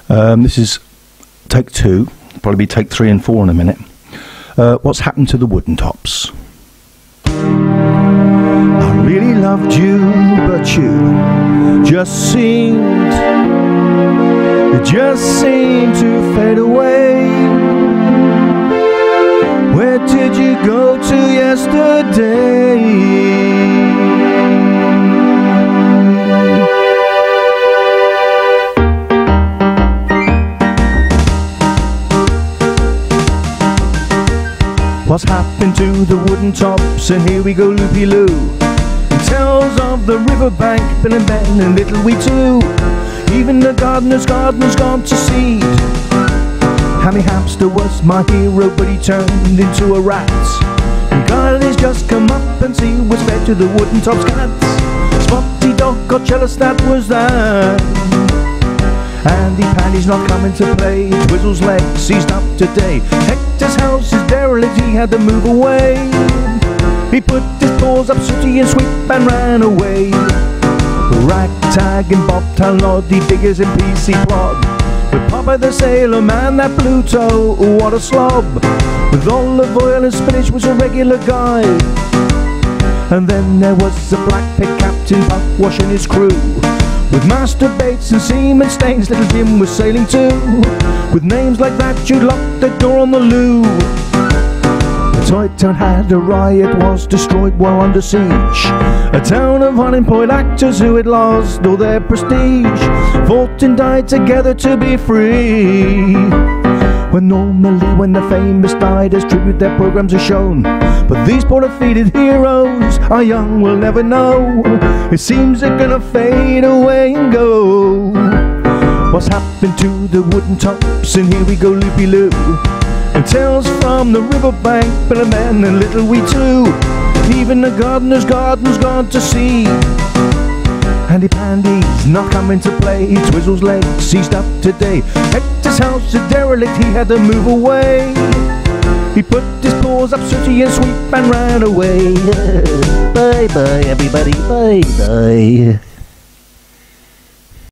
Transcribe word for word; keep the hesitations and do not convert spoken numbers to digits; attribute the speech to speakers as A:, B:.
A: Um, this is take two, probably be take three and four in a minute. Uh, what's happened to the woodentops? I really loved you, but you just seemed, it just seemed to fade away. Where did you go to yesterday? What's happened to the woodentops? And here we go loopy-loo. It tells of the riverbank, Bill and Ben and little wee too. Even the gardener's garden's gone to seed. Hammy Hamster was my hero, but he turned into a rat. And Carly's just come up and see what's fed to the woodentops cats. Spotty Dog got jealous, that was that. Andy Pandy's not coming to play. Twizzle's leg seized up today. Hector's house is derelict, he had to move away. He put his paws up sooty and sweep and ran away. Ragtag and Bobtail, Noddy, Diggers and P C Plod. With Popeye the Sailor Man, that Pluto, what a slob. With olive oil and spinach was a regular guy. And then there was a black pig Captain Puck washing his crew. With Master Bates and Seaman Staines, little Jim was sailing too. With names like that, you'd lock the door on the loo. The Toy Town had a riot, was destroyed while under siege. A town of unemployed actors who had lost all their prestige, fought and died together to be free. When normally when the famous died as tribute their programs are shown, but these poor defeated heroes are young, will never know. It seems they're gonna fade away and go. What's happened to the woodentops? And here we go loopy-loo. And tales from the riverbank, Bill and Ben and little wee too. Even the gardener's garden's gone to seed. Handy Pandy's not coming to play. Twizzle's leg seized up today. Hector's house a derelict, he had to move away. He put his paws up sooty and sweep and ran away. Bye bye everybody, bye bye.